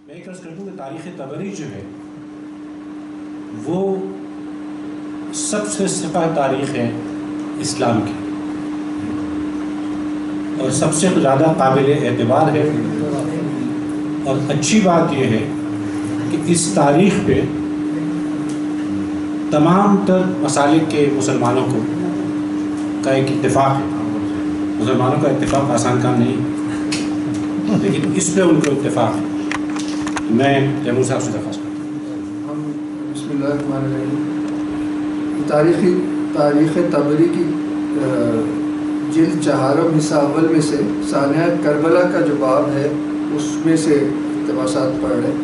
میں ایک عرض کرتا ہوں کہ تاریخ طبری جو ہے وہ سب سے سپہ تاریخ ہے اسلام کی، اور سب سے زیادہ قابل اعتبار ہے. اور اچھی بات یہ ہے کہ اس تاریخ پہ تمام تر مسالک کے مسلمانوں کا ایک اتفاق ہے. مسلمانوں کا اتفاق آسان کام نہیں، لیکن اس پہ ان کو اتفاق ہے. میں تیمور صاحب سے درخواست کرتا ہوں. ہم بسم اللہ الرحمن الرحیم تاریخ طبری کی جلد 4 حصہ اول میں سے سانحہ کربلا کا جو باب ہے اس میں سے اقتباسات پڑھ رہے.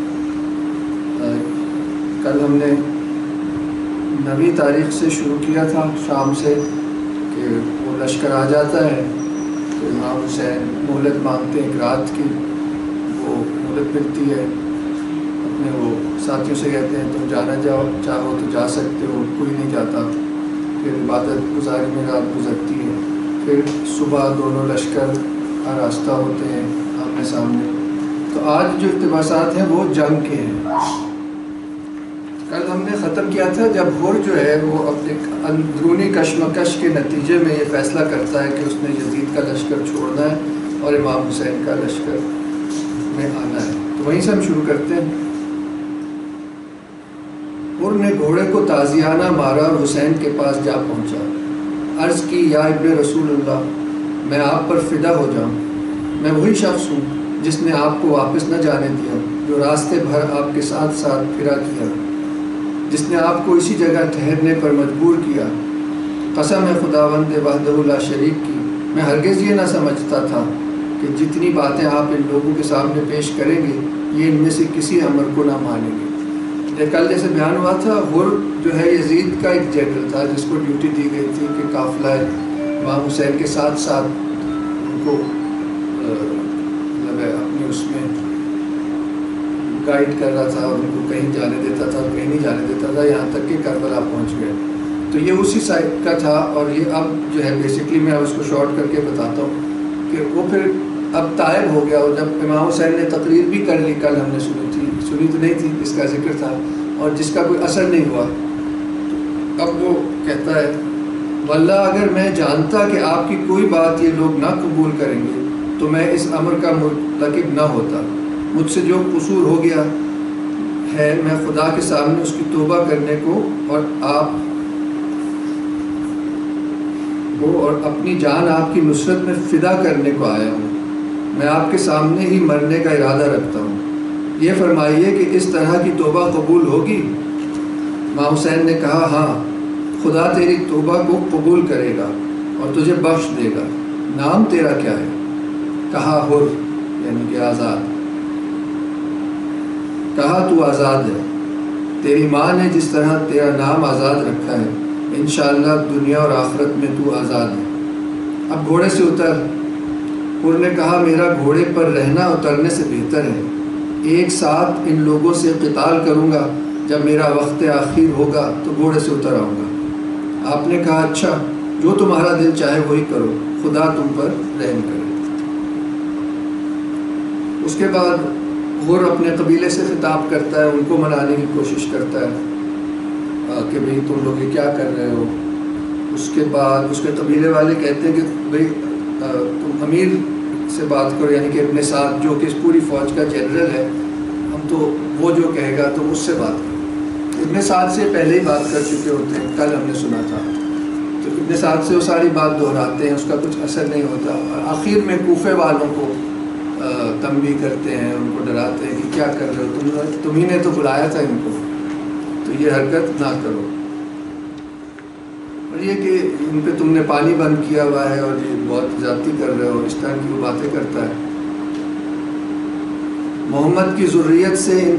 کل ہم نے 9ویں تاریخ سے شروع کیا تھا، شام سے، کہ وہ لشکر آ جاتا ہے تو امام حسین مہلت مانگتے ہیں ایک رات کی. وہ مہلت ملتی ہے، اپنے وہ ساتھیوں سے کہتے ہیں تم جانا چاہو تو جا سکتے ہو، کوئی نہیں جاتا. پھر عبادت گزاری میں رات گزرتی ہے. پھر صبح دونوں لشکر آراستہ ہوتے ہیں آمنے سامنے. تو آج جو اقتباسات ہیں وہ جنگ کے ہیں. کل ہم نے ختم کیا تھا جب ہر جو ہے وہ اپنے اندرونی کشمکش کے نتیجے میں یہ فیصلہ کرتا ہے کہ اس نے یزید کا لشکر چھوڑنا ہے اور امام حسین کا لشکر میں آنا ہے. تو وہیں سے ہم شروع کرتے ہیں. ہر نے گھوڑے کو تازیانہ مارا اور حسین کے پاس جا پہنچا. عرض کی یا ابن رسول اللہ، میں آپ پر فدا ہو جاؤں. میں وہی شخص ہوں جس نے آپ کو واپس نہ جانے دیا، جو راستے بھر آپ کے ساتھ ساتھ پھرا کیا، جس نے آپ کو اسی جگہ ٹھہرنے پر مجبور کیا. قسم ہے خداوند وحدہ لا شریک کی، میں ہرگز یہ نہ سمجھتا تھا کہ جتنی باتیں آپ ان لوگوں کے سامنے پیش کریں گے یہ ان میں سے کسی امر کو نہ مانیں گے. کل جیسے بیان ہوا تھا، ہر جو ہے یزید کا ایک جنرل تھا جس کو ڈیوٹی دی گئی تھی کہ قافلہ امام حسین کے ساتھ ساتھ ان کو اپنے اس میں گائیڈ کر رہا تھا، اور ان کو کہیں جانے دیتا تھا کہیں نہیں جانے دیتا تھا، یہاں تک کہ کربلا پہنچ گئے. تو یہ اسی سائڈ کا تھا. اور یہ اب جو ہے بیسکلی میں اس کو شارٹ کر کے بتاتا ہوں کہ وہ پھر اب طائب ہو گیا. اور جب امام حسین نے تقریر بھی کر لی، کل ہم نے سنی تو نہیں تھی، اس کا ذکر تھا، اور جس کا کوئی اثر نہیں ہوا. اب وہ کہتا ہے واللہ اگر میں جانتا کہ آپ کی کوئی بات یہ لوگ نہ قبول کریں گے تو میں اس امر کا مرتکب نہ ہوتا. مجھ سے جو قصور ہو گیا ہے میں خدا کے سامنے اس کی توبہ کرنے کو اور آپ کو اور اپنی جان آپ کی نصرت میں فدا کرنے کو آیا ہوں. میں آپ کے سامنے ہی مرنے کا ارادہ رکھتا ہوں. یہ فرمائیے کہ اس طرح کی توبہ قبول ہوگی؟ امام حسین نے کہا ہاں، خدا تیری توبہ کو قبول کرے گا اور تجھے بخش دے گا. نام تیرا کیا ہے؟ کہا ہر، یعنی کہ آزاد. کہا تو آزاد ہے، تیری ماں نے جس طرح تیرا نام آزاد رکھا ہے انشاءاللہ دنیا اور آخرت میں تو آزاد ہے. اب گھوڑے سے اتر. ہر نے کہا میرا گھوڑے پر رہنا اترنے سے بہتر ہے. ایک ساتھ ان لوگوں سے قتال کروں گا، جب میرا وقت آخر ہوگا تو گھوڑے سے اتر آؤں گا. آپ نے کہا اچھا، جو تمہارا دل چاہے وہی کرو، خدا تم پر رحم کرے. اس کے بعد ہر اپنے قبیلے سے خطاب کرتا ہے، ان کو منانے کی کوشش کرتا ہے کہ بھئی تم لوگ یہ کیا کر رہے ہو. اس کے بعد اس کے قبیلے والے کہتے ہیں کہ بھئی تم امیر سے بات کرو، یعنی کہ اپنے ساتھ جو کہ اس پوری فوج کا جنرل ہے، ہم تو وہ جو کہے گا تو اس سے بات کرو. ابن سعد سے پہلے ہی بات کر چکے ہوتے ہیں، کل ہم نے سنا تھا. تو ابن سعد سے وہ ساری بات دہراتے ہیں، اس کا کچھ اثر نہیں ہوتا. اور آخر میں کوفے والوں کو تنبیہ کرتے ہیں، ان کو ڈراتے ہیں کہ کیا کر رہے ہو، تم ہی نے تو بلایا تھا ان کو، تو یہ حرکت نہ کرو. اور یہ کہ ان پہ تم نے پانی بند کیا ہوا ہے اور یہ بہت زیادتی کر رہے ہو، اس طرح کی وہ باتیں کرتا ہے. محمد کی ذریت سے ان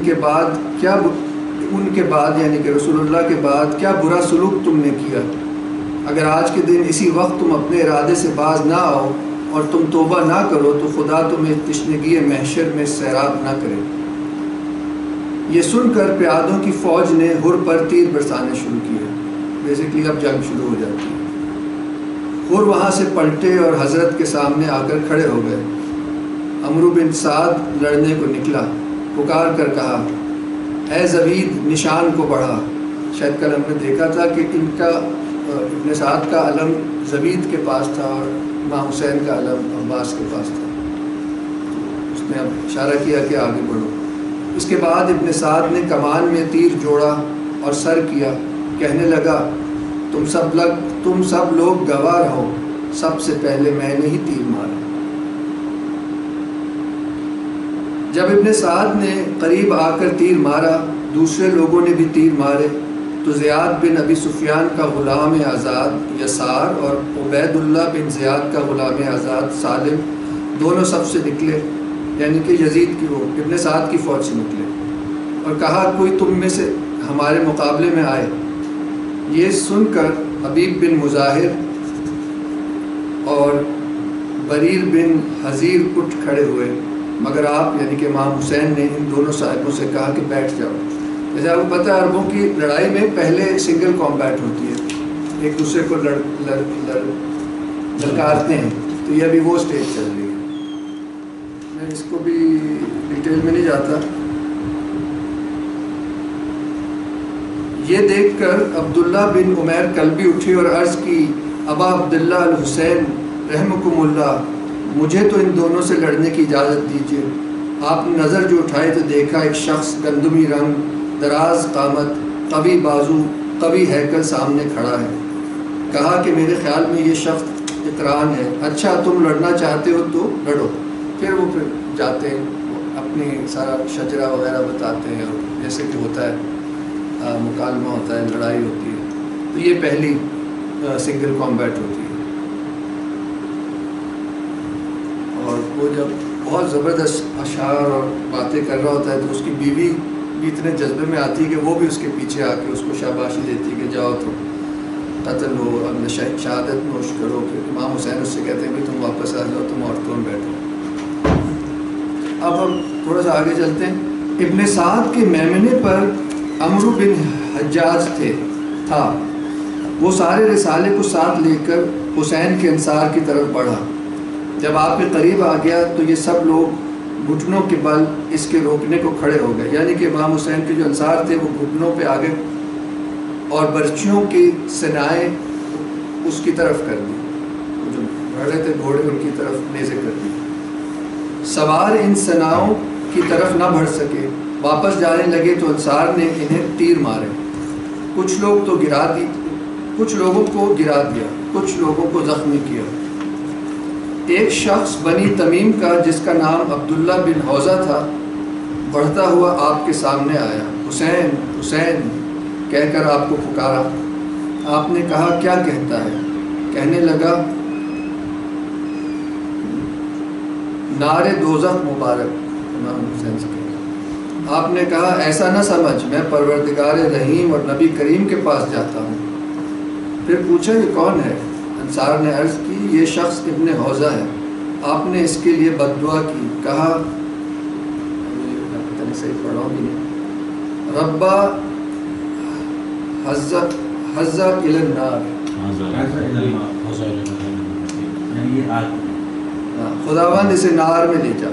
کے بعد یعنی کہ رسول اللہ کے بعد کیا برا سلوک تم نے کیا؟ اگر آج کے دن اسی وقت تم اپنے ارادے سے باز نہ آؤ اور تم توبہ نہ کرو تو خدا تمہیں تشنگی محشر میں سیراب نہ کرے. یہ سن کر پیادوں کی فوج نے ہر پر تیر برسانے شروع کیے. بیسکلی اب جنگ شروع ہو جاتی ہے. ہر وہاں سے پلٹے اور حضرت کے سامنے آ کر کھڑے ہو گئے. عمرو بن سعد لڑنے کو نکلا. پکار کر کہا اے زبید نشان کو بڑھا. شاید کل ہم نے دیکھا تھا کہ ان کا ابن سعد کا علم زبید کے پاس تھا اور امام حسین کا علم عباس کے پاس تھا. اس نے اب اشارہ کیا کہ آگے بڑھو. اس کے بعد ابن سعد نے کمان میں تیر جوڑا اور سر کیا. کہنے لگا تم سب لوگ گواہ رہو، سب سے پہلے میں نے ہی تیر مارا. جب ابن سعد نے قریب آ کر تیر مارا، دوسرے لوگوں نے بھی تیر مارے تو زیاد بن ابی سفیان کا غلام آزاد یسار اور عبید اللہ بن زیاد کا غلام آزاد سالم دونوں سب سے نکلے، یعنی کہ یزید کی وہ ابن سعد کی فوج سے نکلے، اور کہا کوئی تم میں سے ہمارے مقابلے میں آئے. یہ سن کر حبیب بن مظاہر اور بریر بن حزیر اٹھ کھڑے ہوئے، مگر آپ یعنی کہ امام حسین نے ان دونوں صاحبوں سے کہا کہ بیٹھ جاؤ. جیسے آپ کو پتہ ہے عربوں کی لڑائی میں پہلے سنگل کمبیٹ ہوتی ہے، ایک دوسرے کو للکارتے ہیں، تو یہ ابھی وہ سٹیج چل رہی ہے. میں اس کو بھی ڈیٹیل میں نہیں جاتا. یہ دیکھ کر عبداللہ بن عمیر کلبی اٹھے اور عرض کی ابا عبداللہ الحسین رحمکم اللہ، مجھے تو ان دونوں سے لڑنے کی اجازت دیجیے. آپ نے نظر جو اٹھائے تو دیکھا ایک شخص گندمی رنگ، دراز قامت، قوی بازو، قوی ہیکل سامنے کھڑا ہے. کہا کہ میرے خیال میں یہ شخص اقران ہے. اچھا تم لڑنا چاہتے ہو تو لڑو. پھر جاتے ہیں اپنی سارا شجرہ وغیرہ بتاتے ہیں، اور جیسے کہ ہوتا ہے مکالمہ ہوتا ہے، لڑائی ہوتی ہے. تو یہ پہلی سنگل کمبیٹ ہوتی ہے. اور وہ جب بہت زبردست اشعار اور باتیں کر رہا ہوتا ہے تو اس کی بیوی بھی اتنے جذبے میں آتی ہے کہ وہ بھی اس کے پیچھے آ کے اس کو شاباشی دیتی ہے کہ جاؤ تم قتل ہو، اب شہادت نوش کرو. پھر امام حسین اس سے کہتے ہیں کہ تم واپس آ جاؤ، تم عورتوں میں بیٹھو. اب ہم تھوڑا سا آگے چلتے ہیں. ابن سعد کے میمنے پر عمرو بن حجاج تھا. وہ سارے رسالے کو ساتھ لے کر حسین کے انصار کی طرف بڑھا. جب آپ کے قریب آ گیا تو یہ سب لوگ گھٹنوں کے بل اس کے روکنے کو کھڑے ہو گئے، یعنی کہ امام حسین کے جو انصار تھے وہ گھٹنوں پہ آگے اور برچیوں کی سنائیں اس کی طرف کر دی، جو بڑھے تھے گھوڑے ان کی طرف نیزے کر دی. سوار ان سناؤں کی طرف نہ بڑھ سکے. واپس جانے لگے تو انصار نے انہیں تیر مارے. کچھ لوگوں کو گرا دیا، کچھ لوگوں کو زخمی کیا. ایک شخص بنی تمیم کا جس کا نام عبداللہ بن حوزہ تھا بڑھتا ہوا آپ کے سامنے آیا. حسین حسین کہہ کر آپ کو پکارا. آپ نے کہا کیا کہتا ہے؟ کہنے لگا نعرے دوزخ مبارک. امام حسین سے کہا. آپ نے کہا ایسا نہ سمجھ، میں پروردگار رحیم اور نبی کریم کے پاس جاتا ہوں. پھر پوچھا یہ کون ہے؟ انصار نے عرض کی یہ شخص ابن حوزہ ہے. آپ نے اس کے لیے بد دعا کی. کہا صحیح پڑھا بھی نہیں، ربا حزہ الی النار، خداوند اسے نار میں لے جا.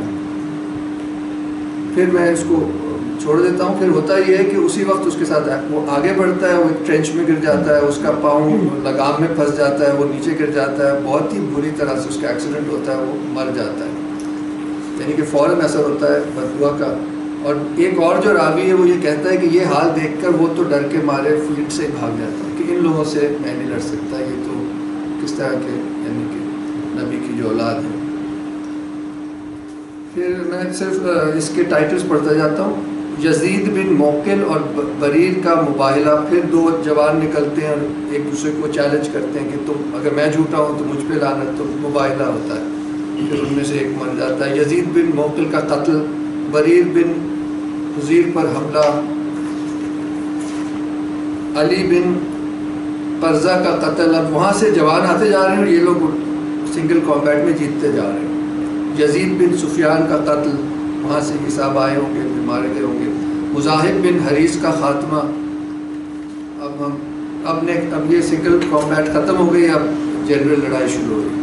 پھر میں اس کو چھوڑ دیتا ہوں. پھر ہوتا یہ ہے کہ اسی وقت اس کے ساتھ وہ آگے بڑھتا ہے، وہ ایک ٹرینچ میں گر جاتا ہے، اس کا پاؤں لگام میں پھنس جاتا ہے، وہ نیچے گر جاتا ہے، بہت ہی بری طرح سے اس کا ایکسیڈنٹ ہوتا ہے، وہ مر جاتا ہے. یعنی کہ فوراً اثر ہوتا ہے بددعا کا. اور ایک اور جو راوی ہے وہ یہ کہتا ہے کہ یہ حال دیکھ کر وہ تو ڈر کے مارے فیلڈ سے بھاگ جاتا ہے کہ ان لوگوں سے میں نہیں لڑ سکتا، یہ تو کس طرح کے یعنی کہ نبی کی جو اولاد ہے. پھر میں صرف اس کے ٹائٹلز پڑھتا جاتا ہوں. یزید بن موقل اور بریر کا مباہلہ. پھر دو جوان نکلتے ہیں اور ایک دوسرے کو چیلنج کرتے ہیں کہ تم اگر میں جھوٹا ہوں تو مجھ پہ لعنت. تو مباہلہ ہوتا ہے. پھر ان میں سے ایک مر جاتا ہے. یزید بن موقل کا قتل، بریر بن حزیر پر حملہ، علی بن قرضہ کا قتل. اب وہاں سے جوان آتے جا رہے ہیں اور یہ لوگ سنگل کمبیٹ میں جیتتے جا رہے ہیں. یزید بن سفیان کا قتل، وہاں سے حساب آئے ہوں گے، مارے گئے ہوں گے. مذاہب بن حریث کا خاتمہ. اب یہ سنگل کمبیٹ ختم ہو گئی، اب جنرل لڑائی شروع ہو گئی.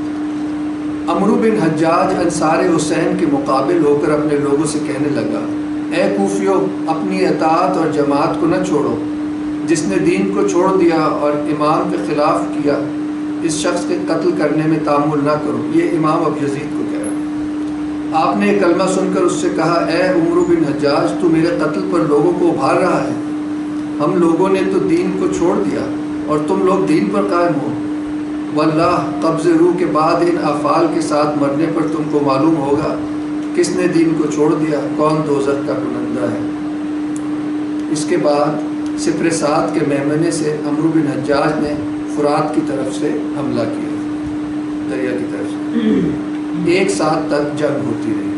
عمرو بن حجاج انصار حسین کے مقابل ہو کر اپنے لوگوں سے کہنے لگا اے کوفیو اپنی اطاعت اور جماعت کو نہ چھوڑو، جس نے دین کو چھوڑ دیا اور امام کے خلاف کیا اس شخص کے قتل کرنے میں تامل نہ کرو۔ یہ امام ابو یزید کو کہہ رہا ہے۔ آپ نے یہ کلمہ سن کر اس سے کہا، اے عمرو بن حجاج تو میرے قتل پر لوگوں کو ابھار رہا ہے؟ ہم لوگوں نے تو دین کو چھوڑ دیا اور تم لوگ دین پر قائم ہو۔ واللہ قبض روح کے بعد ان افعال کے ساتھ مرنے پر تم کو معلوم ہوگا کس نے دین کو چھوڑ دیا، کون دوزخ کا کنندہ ہے۔ اس کے بعد سپر سعد کے میمنے سے عمرو بن حجاج نے فرات کی طرف سے حملہ کیا، دریا کی طرف سے 1 سال تک جنگ ہوتی رہی۔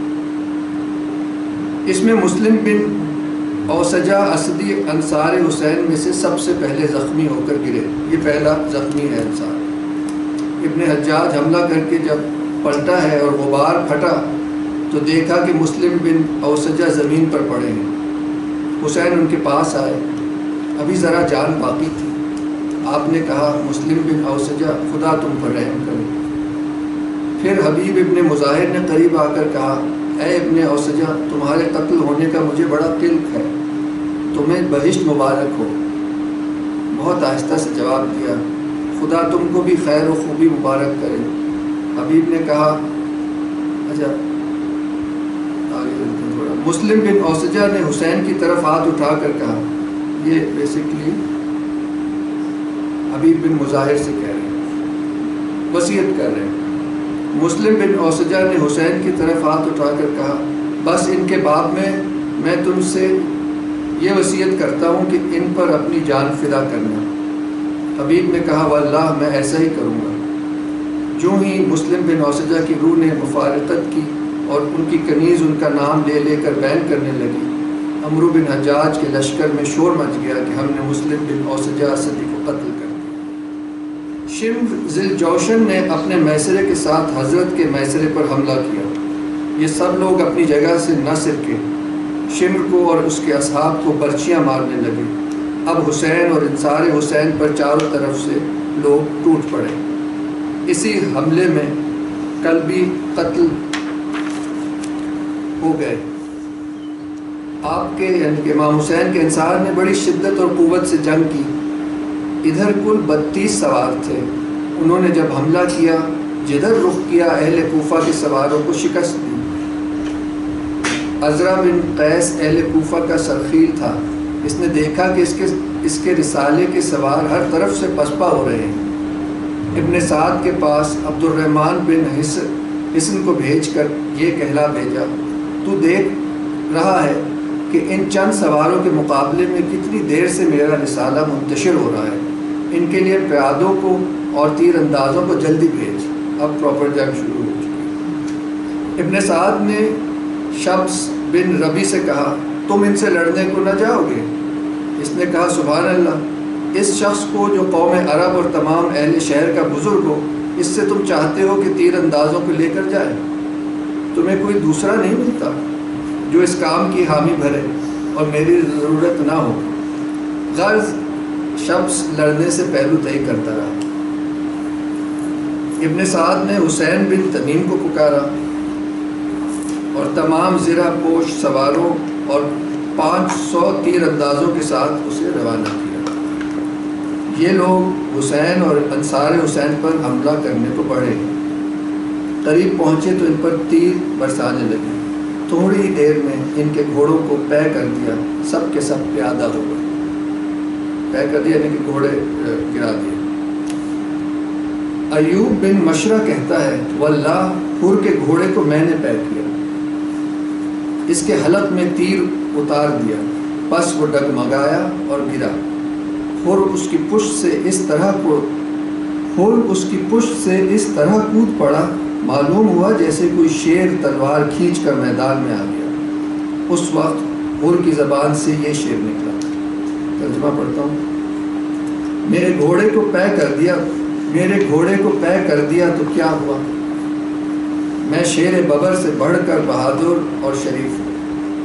اس میں مسلم بن اوسجہ اسدی انصار حسین میں سے سب سے پہلے زخمی ہو کر گرے، یہ پہلا زخمی ہے انصار۔ ابن حجاج حملہ کر کے جب پلٹا ہے اور غبار پھٹا تو دیکھا کہ مسلم بن اوسجہ زمین پر پڑے ہیں۔ حسین ان کے پاس آئے، ابھی ذرا جان باقی تھی۔ آپ نے کہا، مسلم بن اوسجہ خدا تم پر رحم کرے۔ پھر حبیب ابن مظاہر نے قریب آ کر کہا، اے ابن اوسجہ تمہارے قتل ہونے کا مجھے بڑا قلق ہے، تمہیں بہشت مبارک ہو۔ بہت آہستہ سے جواب دیا، خدا تم کو بھی خیر و خوبی مبارک کرے۔ حبیب نے کہا، اچھا مسلم بن اوسجہ نے حسین کی طرف ہاتھ اٹھا کر کہا، یہ بیسیکلی حبیب بن مظاہر سے کہہ رہے ہیں، وصیت کر رہے ہیں۔ مسلم بن اوسجہ نے حسین کی طرف ہاتھ اٹھا کر کہا، بس ان کے باب میں تم سے یہ وصیت کرتا ہوں کہ ان پر اپنی جان فدا کرنا۔ حبیب نے کہا، واللہ میں ایسا ہی کروں گا۔ جو ہی مسلم بن اوسجہ کی روح نے مفارقت کی اور ان کی کنیز ان کا نام لے لے کر بین کرنے لگی، عمرو بن حجاج کے لشکر میں شور مچ گیا کہ ہم نے مسلم بن اوسجہ اسدی کو قتل کر دیا۔ شمر ذی الجوشن نے اپنے میسرے کے ساتھ حضرت کے میسرے پر حملہ کیا۔ یہ سب لوگ اپنی جگہ سے نہ سرکے، شمر کو اور اس کے اصحاب کو برچیاں مارنے لگے۔ اب حسین اور انصار حسین پر چاروں طرف سے لوگ ٹوٹ پڑے۔ اسی حملے میں کلبی قتل ہو گئے۔ آپ کے یعنی کہ امام حسین کے انصار نے بڑی شدت اور قوت سے جنگ کی۔ ادھر کل 32 سوار تھے۔ انہوں نے جب حملہ کیا، جدھر رخ کیا اہل کوفہ کے سواروں کو شکست دی۔ عزرا بن قیس اہل کوفہ کا سرخیل تھا۔ اس نے دیکھا کہ اس کے رسالے کے سوار ہر طرف سے پسپا ہو رہے ہیں۔ ابن سعد کے پاس عبد الرحمن بن حسن کو بھیج کر یہ کہلا بھیجا، تو دیکھ رہا ہے کہ ان چند سواروں کے مقابلے میں کتنی دیر سے میرا رسالہ منتشر ہو رہا ہے، ان کے لیے پیادوں کو اور تیر اندازوں کو جلدی بھیج۔ اب پراپر جنگ شروع ہو چکی۔ ابن سعد نے شمس بن ربی سے کہا، تم ان سے لڑنے کو نہ جاؤ گے؟ اس نے کہا، سبحان اللہ، اس شخص کو جو قوم عرب اور تمام اہل شہر کا بزرگ ہو، اس سے تم چاہتے ہو کہ تیر اندازوں کو لے کر جائے؟ تمہیں کوئی دوسرا نہیں ملتا جو اس کام کی حامی بھرے اور میری ضرورت نہ ہو؟ غرض شمس لڑنے سے پہلو تہی کرتا رہا۔ ابن سعد نے حسین بن تمیم کو پکارا اور تمام زرہ پوش سواروں اور 500 تیر اندازوں کے ساتھ اسے روانہ کیا۔ یہ لوگ حسین اور انصار حسین پر حملہ کرنے کو بڑھے۔ قریب پہنچے تو ان پر تیر برسانے لگے۔ تھوڑی ہی دیر میں ان کے گھوڑوں کو طے کر دیا، سب کے سب پیادہ ہو گئے۔ طے کر دیا یعنی کہ گھوڑے گرا دیے۔ ایوب بن مشرہ کہتا ہے، واللہ حر کے گھوڑے کو میں نے طے کیا، اس کے حلق میں تیر اتار دیا، پس وہ ڈگمگایا اور گرا۔ حر اس کی پشت سے اس طرح کود پڑا، معلوم ہوا جیسے کوئی شیر تلوار کھینچ کر میدان میں آ گیا۔ اس وقت حر کی زبان سے یہ شعر نکلا، ترجمہ پڑھتا ہوں۔ میرے گھوڑے کو طے کر دیا تو کیا ہوا؟ میں شیر ببر سے بڑھ کر بہادر اور شریف ہوں۔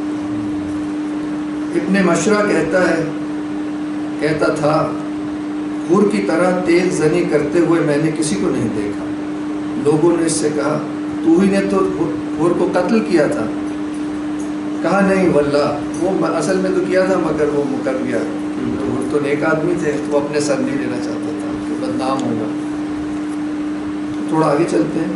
ابن مشرہ کہتا تھا، حر کی طرح تیز زنی کرتے ہوئے میں نے کسی کو نہیں دیکھا۔ لوگوں نے اس سے کہا، تو ہی نے تو حر کو قتل کیا تھا۔ کہا نہیں واللہ، وہ اصل میں تو کیا تھا مگر وہ مکر گیا، وہ تو نیک آدمی تھے، وہ اپنے سر نہیں لینا چاہتا تھا کہ بدنام ہوگا۔ تھوڑا آگے چلتے ہیں۔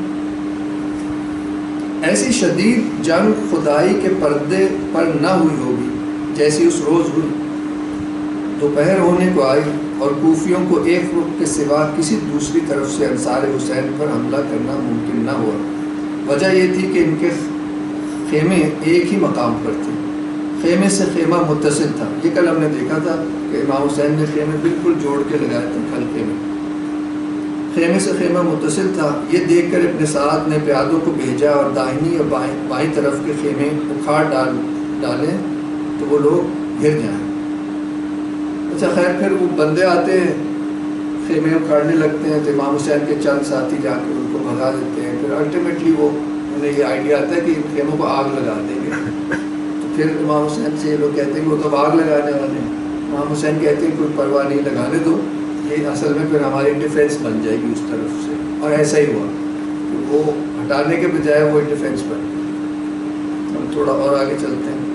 ایسی شدید جنگ خدائی کے پردے پر نہ ہوئی ہوگی جیسی اس روز ہوئی۔ دوپہر ہونے کو آئی اور کوفیوں کو ایک رخ کے سوا کسی دوسری طرف سے انصار حسین پر حملہ کرنا ممکن نہ ہوا۔ وجہ یہ تھی کہ ان کے خیمے ایک ہی مقام پر تھے، خیمے سے خیمہ متصل تھا۔ یہ کل ہم نے دیکھا تھا کہ امام حسین نے خیمے بالکل جوڑ کے لگائے تھے، حلقے میں خیمے سے خیمہ متصل تھا۔ یہ دیکھ کر ابن سعد نے پیادوں کو بھیجا اور داہنی اور بائیں طرف کے خیمے اکھاڑ ڈالیں تو وہ لوگ گر جائیں۔ اچھا خیر، پھر وہ بندے آتے ہیں، خیمے اکھاڑنے لگتے ہیں تو امام حسین کے چند ساتھی جا کے ان کو بھگا دیتے ہیں۔ پھر الٹیمیٹلی وہ انہیں یہ آئیڈیا آتا ہے کہ ان خیموں کو آگ لگا دیں گے۔ تو پھر امام حسین سے یہ لوگ کہتے ہیں کہ وہ تو آگ لگانے والے ہیں۔ امام حسین کہتے ہیں کوئی پرواہ نہیں، لگانے دو، یہ اصل میں پھر ہماری ڈیفینس بن جائے گی اس طرف سے۔ اور ایسا ہی ہوا، وہ ہٹانے کے بجائے وہ ڈیفینس بن گئی۔ ہم تھوڑا اور آگے چلتے ہیں۔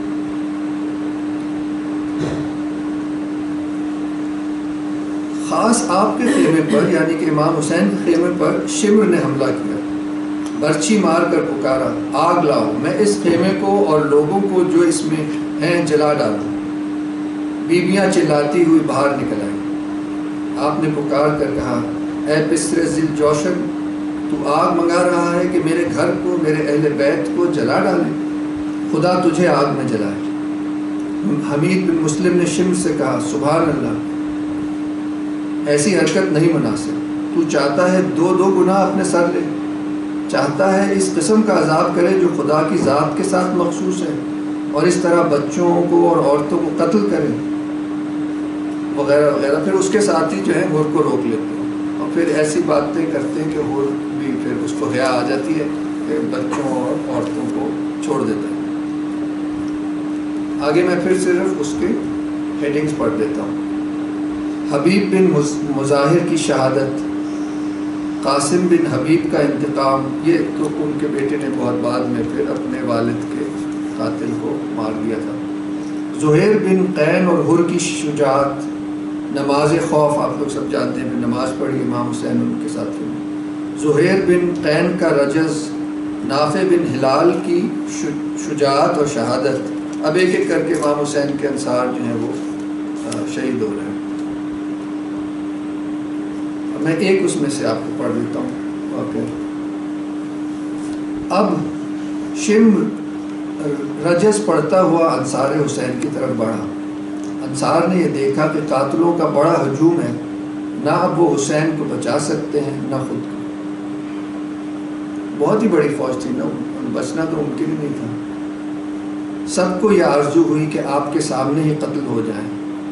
خاص آپ کے خیمے پر یعنی کہ امام حسین کے خیمے پر شمر نے حملہ کیا، برچھی مار کر پکارا آگ لاؤ، میں اس خیمے کو اور لوگوں کو جو اس میں ہیں جلا ڈالوں۔ بیویاں چلاتی ہوئی باہر نکل آئیں۔ آپ نے پکار کر کہا اے پسر ذی الجوشن، تو آگ منگا رہا ہے کہ میرے گھر کو، میرے اہل بیت کو جلا ڈالے، خدا تجھے آگ میں جلائے۔ حمید بن مسلم نے شمر سے کہا سبحان اللہ، ایسی حرکت نہیں مناسب، تو چاہتا ہے دو گناہ اپنے سر لے، چاہتا ہے اس قسم کا عذاب کرے جو خدا کی ذات کے ساتھ مخصوص ہے، اور اس طرح بچوں کو اور عورتوں کو قتل کرے وغیرہ وغیرہ۔ پھر اس کے ساتھی جو ہیں حور کو روک لیتے ہیں اور پھر ایسی باتیں کرتے ہیں کہ حور بھی پھر اس کو حیا آ جاتی ہے کہ بچوں اور عورتوں کو چھوڑ دیتا ہے۔ آگے میں پھر صرف اس کے ہیڈنگز پڑھ دیتا ہوں۔ حبیب بن مظاہر کی شہادت، قاسم بن حبیب کا انتقام، یہ تو ان کے بیٹے نے بہت بعد میں پھر اپنے والد کے قاتل کو مار دیا تھا۔ زہیر بن قین اور حر کی شجاعت، نماز خوف، آپ لوگ سب جانتے ہیں، نماز پڑھی امام حسین ان کے ساتھ۔ زہیر بن قین کا رجز، نافع بن ہلال کی شجاعت اور شہادت۔ اب ایک ایک کر کے امام حسین کے انصار جو ہیں وہ شہید ہو رہے ہیں۔ میں ایک اس میں سے آپ کو پڑھ دیتا ہوں واقعہ۔ اب شمر رجز پڑھتا ہوا انصار حسین کی طرف بڑھا۔ انصار نے یہ دیکھا کہ قاتلوں کا بڑا ہجوم ہے، نہ اب وہ حسین کو بچا سکتے ہیں نہ خود کو۔ بہت ہی بڑی فوج تھی، نہ بچنا تو ممکن ہی نہیں تھا۔ سب کو یہ آرزو ہوئی کہ آپ کے سامنے ہی قتل ہو جائیں۔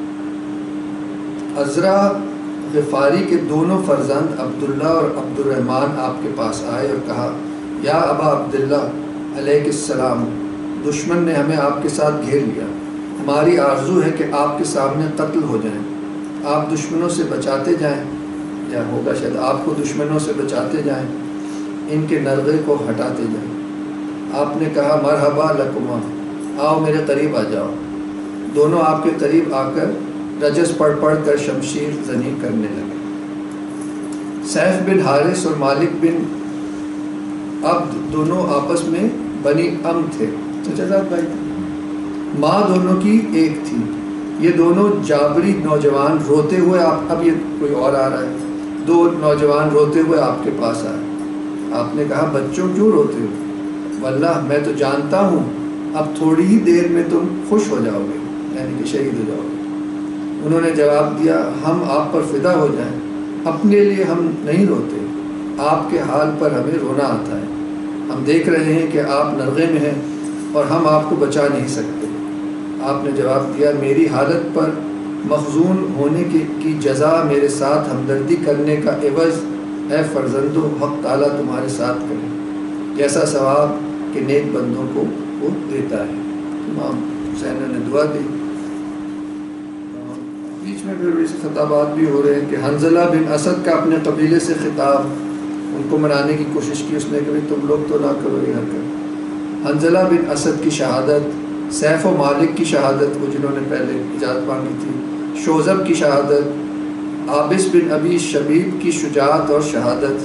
عزرا غفاری کے دونوں فرزند عبداللہ اور عبد الرحمن آپ کے پاس آئے اور کہا یا ابا عبداللہ علیہ السلام، دشمن نے ہمیں آپ کے ساتھ گھیر لیا، ہماری آرزو ہے کہ آپ کے سامنے قتل ہو جائیں، آپ دشمنوں سے بچاتے جائیں، یا ہوگا شاید آپ کو دشمنوں سے بچاتے جائیں، ان کے نرغے کو ہٹاتے جائیں۔ آپ نے کہا مرحبا لکما، آؤ میرے قریب آ جاؤ۔ دونوں آپ کے قریب آ کر رجز پڑھ کر شمشیر زنی کرنے لگے۔ سیف بن حارث اور مالک بن عبد دونوں آپس میں بنی ام تھے، چچا صاحب بھائی، ماں دونوں کی ایک تھی۔ یہ دونوں جابری نوجوان روتے ہوئے اب یہ کوئی اور آ رہا ہے، دو نوجوان روتے ہوئے آپ کے پاس آئے۔ آپ نے کہا بچوں کیوں روتے ہو؟ واللہ میں تو جانتا ہوں اب تھوڑی ہی دیر میں تم خوش ہو جاؤ گے، یعنی کہ شہید ہو جاؤ گے۔ انہوں نے جواب دیا ہم آپ پر فدا ہو جائیں، اپنے لیے ہم نہیں روتے، آپ کے حال پر ہمیں رونا آتا ہے۔ ہم دیکھ رہے ہیں کہ آپ نرغے میں ہیں اور ہم آپ کو بچا نہیں سکتے۔ آپ نے جواب دیا میری حالت پر مخزون ہونے کی جزا میرے ساتھ ہمدردی کرنے کا عوض اے فرزندو حق تعالیٰ تمہارے ساتھ کرے، جیسا ثواب کہ نیک بندوں کو وہ دیتا ہے۔ امام حسین نے دعا دی۔ بیچ میں پھر اس خطابات بھی ہو رہے ہیں کہ حنظلہ بن اسد کا اپنے قبیلے سے خطاب، ان کو منانے کی کوشش کی اس نے کہ تم لوگ تو نہ کرو یہ حرکت۔ حنظلہ بن اسد کی شہادت، سیف و مالک کی شہادت، وہ جنہوں نے پہلے اجازت مانگی تھی، شوذب کی شہادت، عابس بن ابی شبیب کی شجاعت اور شہادت،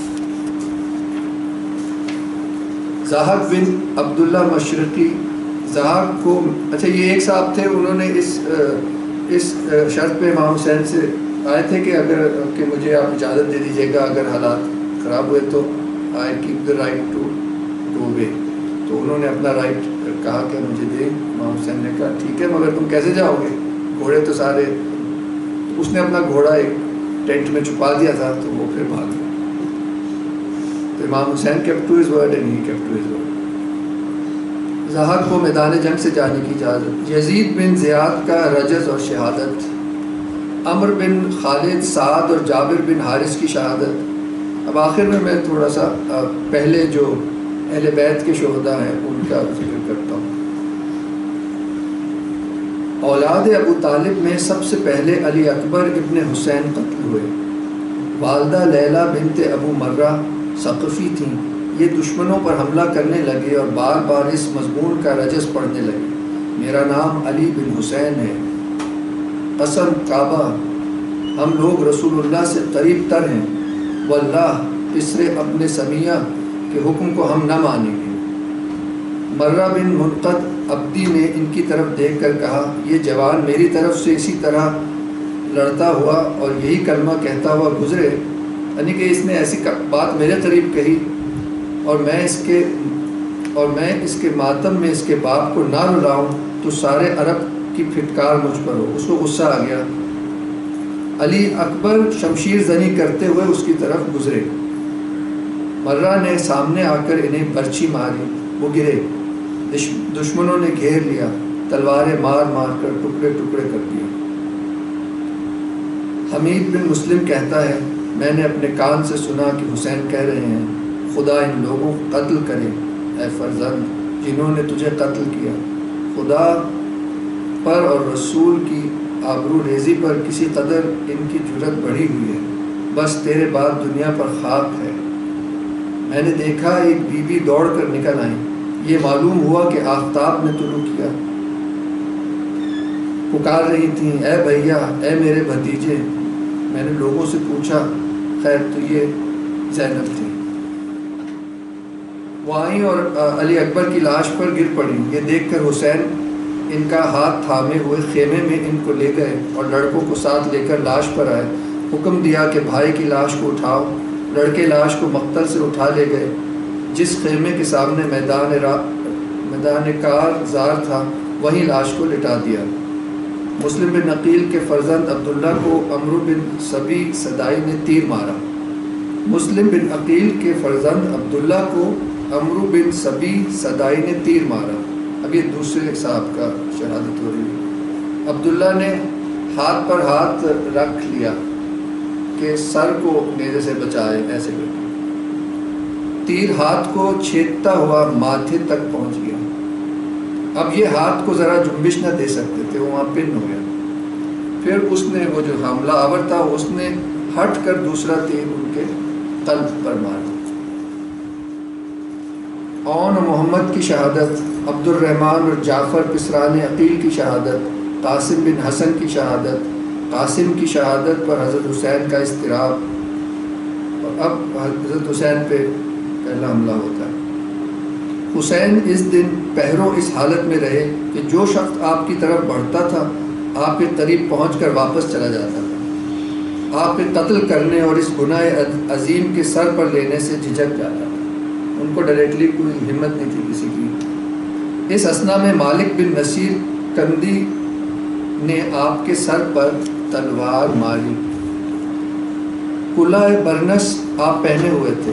زاہد بن عبداللہ مشرقی، زاہد کو اچھا یہ ایک صاحب تھے، انہوں نے اس شرط پہ امام حسین سے آئے تھے کہ مجھے آپ اجازت دے دیجیے گا اگر حالات خراب ہوئے تو I keep the right to way, تو انہوں نے اپنا رائٹ کہا کہ مجھے دیں. امام حسین نے کہا ٹھیک ہے مگر تم کیسے جاؤ گے، گھوڑے تو سارے، اس نے اپنا گھوڑا ایک ٹینٹ میں چھپا دیا تھا تو وہ پھر بھاگ گیا. تو امام حسین kept to his word and he kept to his word. زاہد کو میدان جنگ سے جانے کی اجازت. یزید بن زیاد کا رجز اور شہادت، عمر بن خالد، سعد اور جابر بن حارث کی شہادت. اب آخر میں تھوڑا سا پہلے جو اہل بیت کے شہداء ہیں ان کا ذکر کرتا ہوں. اولاد ابو طالب میں سب سے پہلے علی اکبر ابن حسین قتل ہوئے. والدہ لیلہ بنت ابو مرہ ثقفی تھیں. یہ دشمنوں پر حملہ کرنے لگے اور بار بار اس مضمون کا رجز پڑھنے لگے: میرا نام علی بن حسین ہے، قسم کعبہ ہم لوگ رسول اللہ سے قریب تر ہیں، واللہ پسرے اپنے سمیہ کے حکم کو ہم نہ مانیں گے. مرہ بن منقد عبدی نے ان کی طرف دیکھ کر کہا: یہ جوان میری طرف سے اسی طرح لڑتا ہوا اور یہی کلمہ کہتا ہوا گزرے، یعنی کہ اس نے ایسی بات میرے قریب کہی اور میں اس کے ماتم میں اس کے باپ کو نہ رلاؤں تو سارے عرب کی پھٹکار مجھ پر ہو. اس کو غصہ آ گیا. علی اکبر شمشیر زنی کرتے ہوئے اس کی طرف گزرے. مرہ نے سامنے آ کر انہیں برچھی ماری، وہ گرے. دشمنوں نے گھیر لیا، تلواریں مار مار کر ٹکڑے ٹکڑے کر دیے. حمید بن مسلم کہتا ہے: میں نے اپنے کان سے سنا کہ حسین کہہ رہے ہیں: خدا ان لوگوں کو قتل کرے اے فرزند جنہوں نے تجھے قتل کیا. خدا پر اور رسول کی آبرو ریزی پر کسی قدر ان کی جرت بڑھی ہوئی ہے، بس تیرے بعد دنیا پر خاک ہے. میں نے دیکھا ایک بی بی دوڑ کر نکل آئیں. یہ معلوم ہوا کہ آفتاب نے طلوع کیا. پکار رہی تھیں: اے بھیا، اے میرے بھتیجے. میں نے لوگوں سے پوچھا، خیر تو یہ زینب تھی. وہ آئیں اور علی اکبر کی لاش پر گر پڑی. یہ دیکھ کر حسین ان کا ہاتھ تھامے ہوئے خیمے میں ان کو لے گئے اور لڑکوں کو ساتھ لے کر لاش پر آئے. حکم دیا کہ بھائی کی لاش کو اٹھاؤ. لڑکے لاش کو مقتل سے اٹھا لے گئے. جس خیمے کے سامنے میدان کار زار تھا وہیں لاش کو لٹا دیا. مسلم بن عقیل کے فرزند عبداللہ کو عمرو بن سبی صدائی نے تیر مارا. مسلم بن عقیل کے فرزند عبداللہ کو عمرو بن سبی صدائی نے تیر مارا. اب یہ دوسرے صاحب کا شہادت ہو رہی ہے. عبداللہ نے ہاتھ پر ہاتھ رکھ لیا کہ سر کو نیزے سے بچائے، ایسے کر تیر ہاتھ کو چھیدتا ہوا ماتھے تک پہنچ گیا. اب یہ ہاتھ کو ذرا جنبش نہ دے سکتے تھے، وہاں پن ہو گیا. پھر اس نے وہ جو حاملہ آور تھا اس نے ہٹ کر دوسرا تیر ان کے قلب پر مارا. اون و محمد کی شہادت، عبد الرحمن اور جعفر پسران عقیل کی شہادت، قاسم بن حسن کی شہادت. قاسم کی شہادت پر حضرت حسین کا اضطراب. اور اب حضرت حسین پہ پہلا حملہ ہوتا ہے. حسین اس دن پہروں اس حالت میں رہے کہ جو شخص آپ کی طرف بڑھتا تھا آپ کے قریب پہنچ کر واپس چلا جاتا تھا. آپ کے قتل کرنے اور اس گناہ عظیم کے سر پر لینے سے جھجک جاتا تھا. ان کو ڈائریکٹلی کوئی ہمت نہیں تھی کسی کی. اس اثنا میں مالک بن نصیر کندی نے آپ کے سر پر تلوار ماری. قلعہ برنس آپ پہنے ہوئے تھے،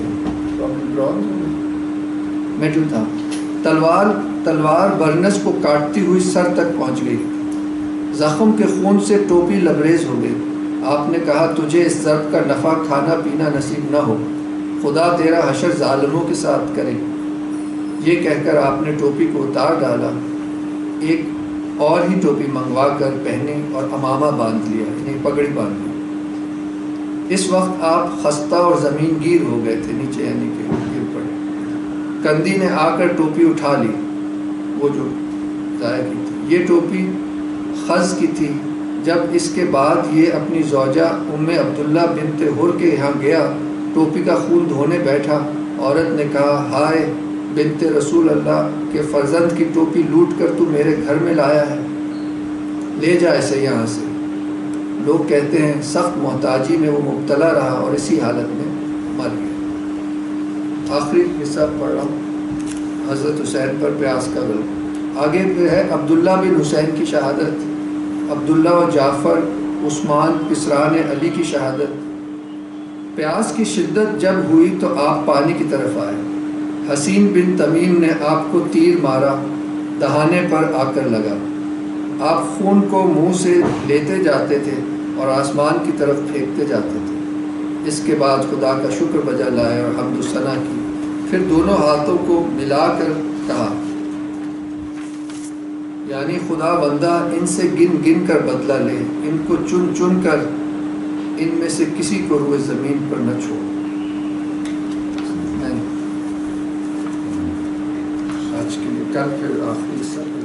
میٹل تھا. تلوار برنس کو کاٹتی ہوئی سر تک پہنچ گئی. زخم کے خون سے ٹوپی لبریز ہو گئی. آپ نے کہا: تجھے اس ضرب کا نفع کھانا پینا نصیب نہ ہو، خدا تیرا حشر ظالموں کے ساتھ کرے. یہ کہہ کر آپ نے ٹوپی کو اتار ڈالا، ایک اور ہی ٹوپی منگوا کر پہنی اور امامہ باندھ لیا، یعنی پگڑی باندھ لی. اس وقت آپ خستہ اور زمین گیر ہو گئے تھے، نیچے یعنی کہ گر پڑے. کندی نے آ کر ٹوپی اٹھا لی، وہ جو ضائع کی تھی۔ یہ ٹوپی خز کی تھی۔ جب اس کے بعد یہ اپنی زوجہ ام عبداللہ بنت حر کے یہاں گیا، ٹوپی کا خون دھونے بیٹھا، عورت نے کہا، ہائے بنت رسول اللہ کے فرزند کی ٹوپی لوٹ کر تو میرے گھر میں لایا ہے، لے جا اسے یہاں سے۔ لوگ کہتے ہیں سخت محتاجی میں وہ مبتلا رہا اور اسی حالت میں مر گیا۔ آخری حصہ پڑھ رہا ہوں، حضرت حسین پر پیاس کا غلبہ۔ آگے پہ ہے عبداللہ بن حسین کی شہادت، عبداللہ و جعفر عثمان پسران علی کی شہادت۔ پیاس کی شدت جب ہوئی تو آپ پانی کی طرف آئے، حسین بن تمیم نے آپ کو تیر مارا، دہانے پر آ کر لگا۔ آپ خون کو منہ سے لیتے جاتے تھے اور آسمان کی طرف پھینکتے جاتے تھے۔ اس کے بعد خدا کا شکر بجا لائے اور حمد و ثنا کی، پھر دونوں ہاتھوں کو ملا کر کہا، یعنی خدا بندہ ان سے گن گن کر بدلہ لے، ان کو چن چن کر ان میں سے کسی کو روئے زمین پر نہ چھوڑ۔ آج کے لیے کل پھر آخری حصہ